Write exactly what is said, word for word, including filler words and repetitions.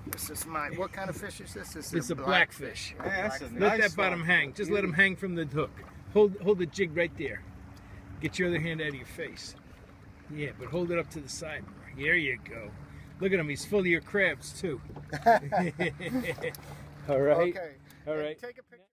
This is my, what kind of fish is this? This is It's a blackfish. blackfish. Yeah, that's a Let nice that bottom one. hang. Just let him hang from the hook. Hold hold the jig right there. Get your other hand out of your face. Yeah, but hold it up to the side more. There you go. Look at him. He's full of your crabs, too. All right. Okay. All right. Take a picture.